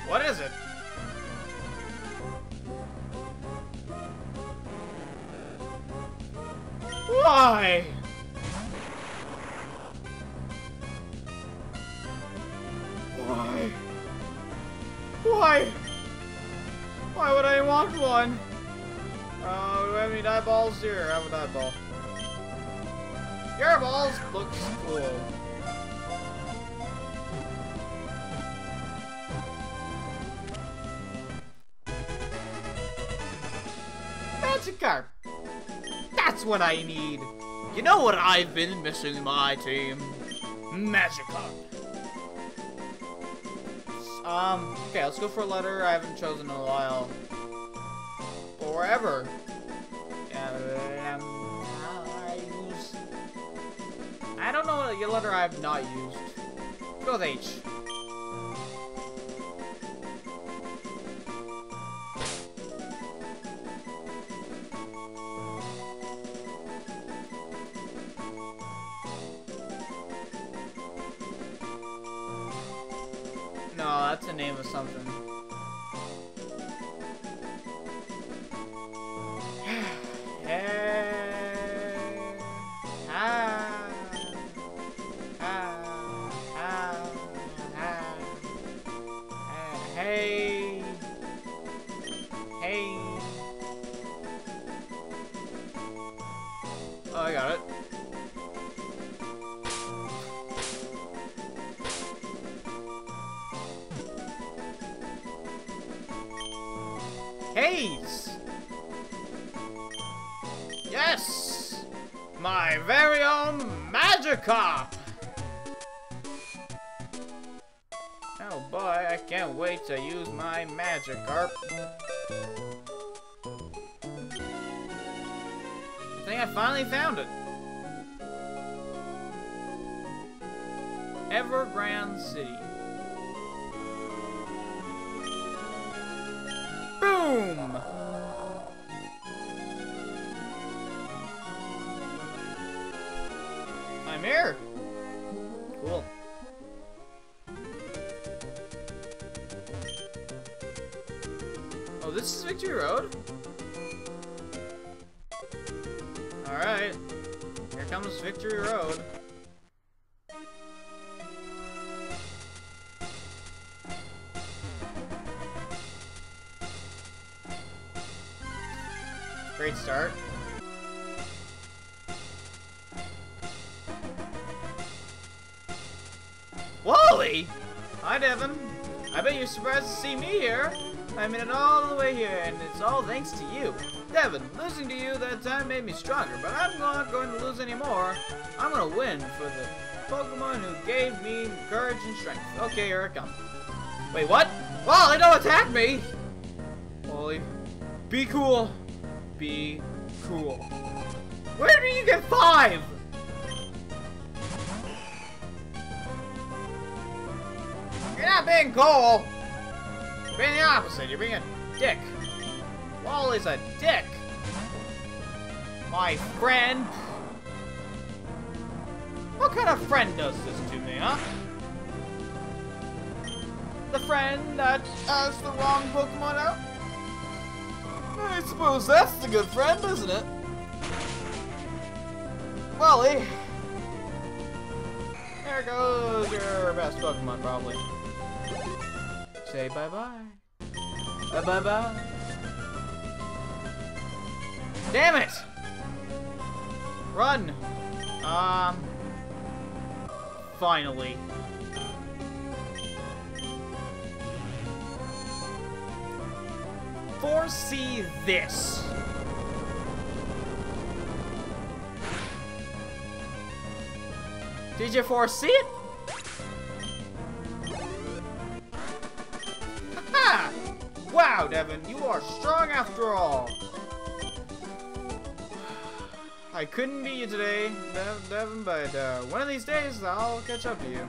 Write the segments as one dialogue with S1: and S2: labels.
S1: What is it? Why? Why? Why? Why would I want one? Oh, do I have any eyeballs here? I have an eyeball. Your balls looks cool. Magikarp. That's what I need. You know what I've been missing in my team? Magikarp. Okay, let's go for a letter I haven't chosen in a while. Forever. I don't know what letter I have not used. Go with H. No, that's the name of something. Hey. Hey. Oh, I got it. Haze! Yes! My very own Magikarp! Oh boy, I can't wait to use my Magikarp. I think I finally found it. Evergrande City. Boom! I'm here. Cool. Oh, this is Victory Road? Alright. Here comes Victory Road. Great start. Wally! Hi, Devin. I bet you're surprised to see me here. I made it all the way here, and it's all thanks to you. Devin, losing to you that time made me stronger, but I'm not going to lose anymore. I'm going to win for the Pokemon who gave me courage and strength. Okay, here I come. Wait, what? Wally, don't attack me! Wally, be cool. Be cool. Where do you get 5? You're not being cool. You're being the opposite. You're being a dick. Wally's a dick. My friend. What kind of friend does this to me, huh? The friend that has the wrong Pokemon out? I suppose that's the good friend, isn't it? Wally. There goes your best Pokemon, probably. Say bye-bye. Bye-bye. Damn it! Run! Finally. Foresee this. Did you foresee it? Ha! Wow, Devin, you are strong after all. I couldn't beat you today, Devin, but one of these days I'll catch up to you.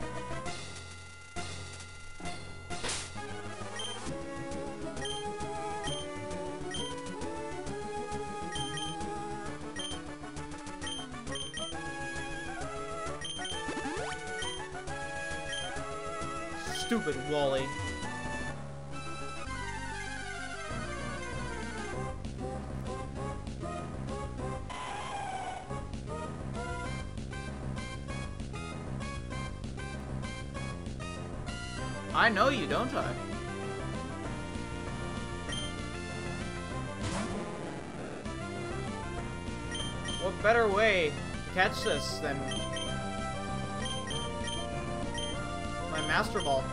S1: Stupid Wally. I know you, don't I? What better way to catch this than my Master Ball?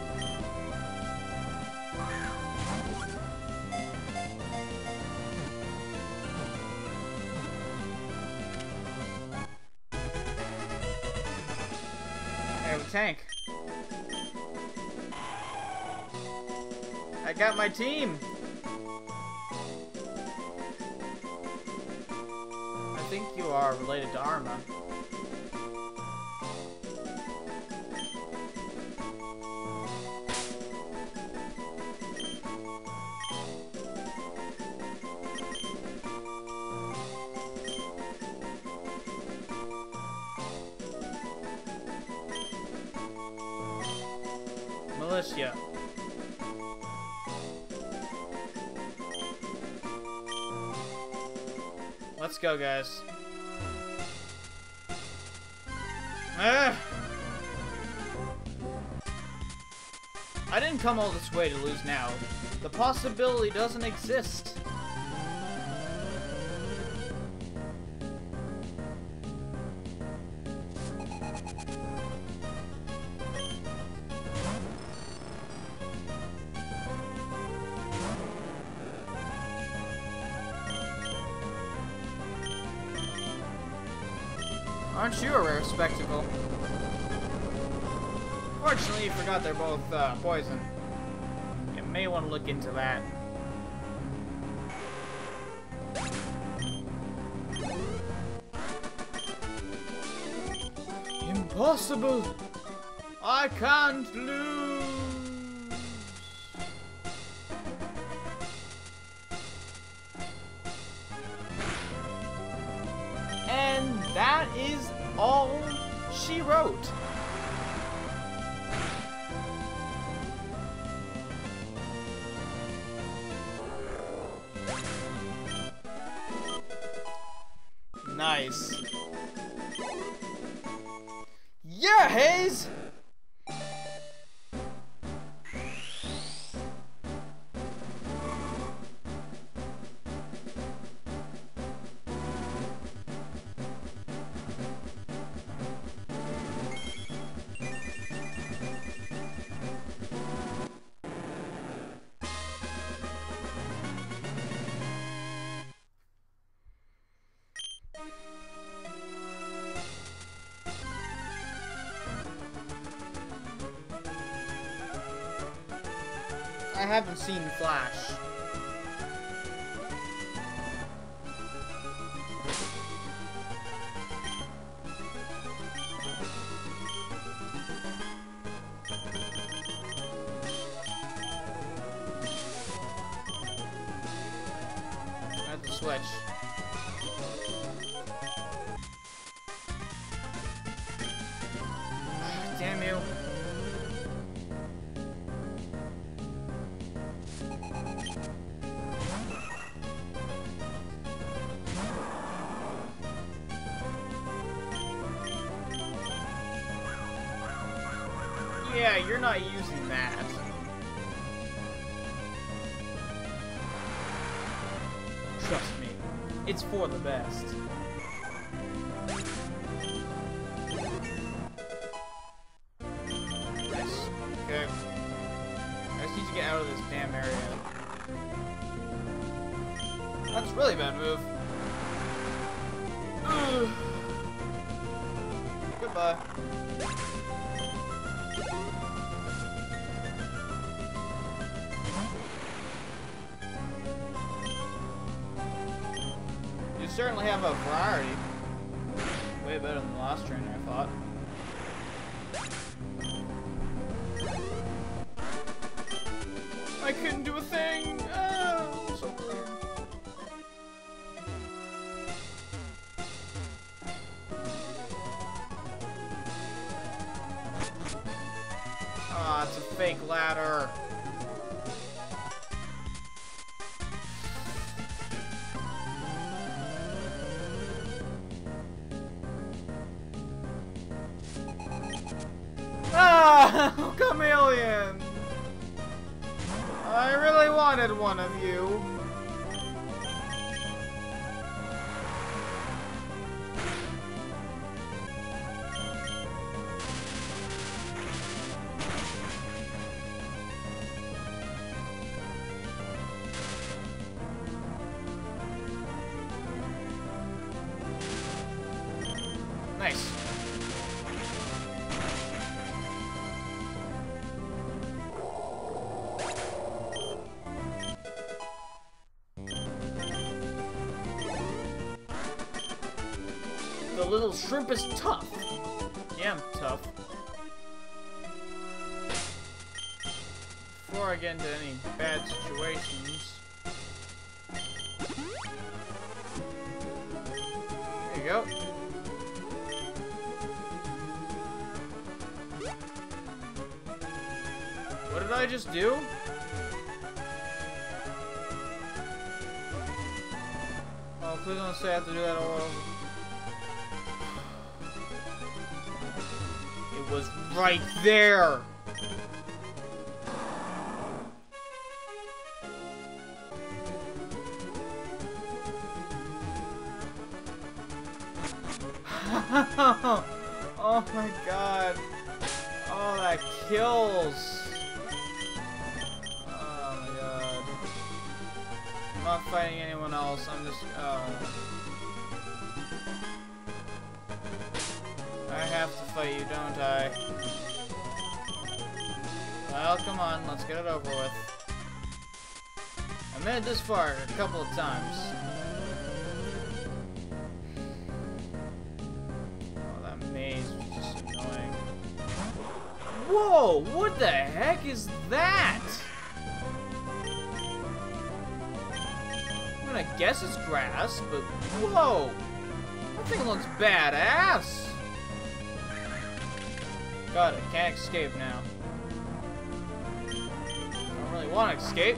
S1: I have a tank. I got my team. I think you are related to Arma. Militia. Let's go, guys. Ah! I didn't come all this way to lose now. The possibility doesn't exist. Aren't you a rare spectacle? Fortunately, you forgot they're both poison. You may want to look into that. Impossible! I can't lose! And that is all she wrote. Nice. Yeah, Hayes! I haven't seen Flash. I have to switch. Damn you. Yeah, you're not using that. Trust me, it's for the best. Nice. Okay. I just need to get out of this damn area. That's a really bad move. Ugh. Goodbye. You certainly have a variety. Way better than the last trainer, I thought. I couldn't do a thing! Oh, so weird. Ah, it's a fake ladder. Ah! Chameleon! I really wanted one of you. Nice. The little shrimp is tough. Yeah, I'm tough. Before I get into any bad situations. There you go. What did I just do? Oh, please don't say I have to do that all over. It was right there! Oh my god. Oh, that kills. Oh my god. I'm not fighting anyone else. I'm just... I have to fight you, don't I? Well, come on. Let's get it over with. I made it this far a couple of times. Whoa! What the heck is that? I'm gonna guess it's grass, but whoa! That thing looks badass! Got it, can't escape now. Don't really want to escape.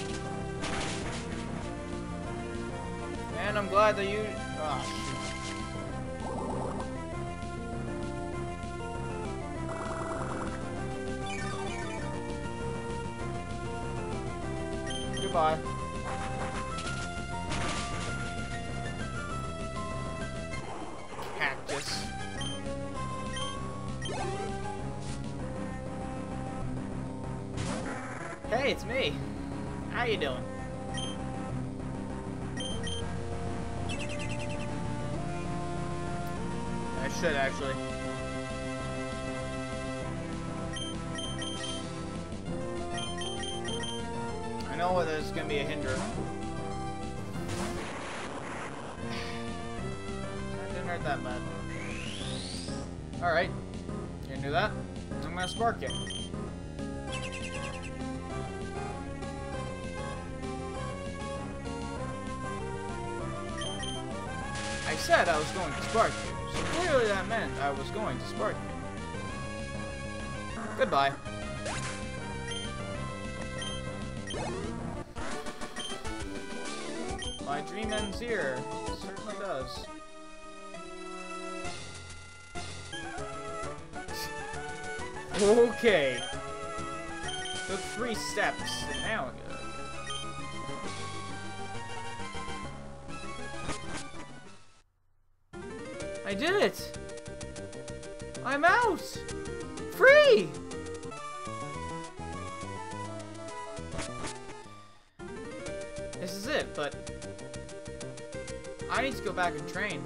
S1: And I'm glad that you... Oh, shoot. Goodbye. Cactus. Hey, it's me. How you doing? I should actually. I know whether there's gonna be a hinder. That didn't hurt that bad. Alright. You can do that. I'm gonna spark you. I said I was going to spark you, so clearly that meant I was going to spark you. Goodbye. My dream ends here. It certainly does. Okay. Took 3 steps, and now we go. I did it! I'm out! Free! This is it, but I need to go back and train.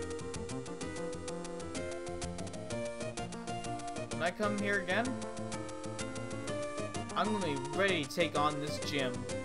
S1: When I come here again, I'm gonna be ready to take on this gym.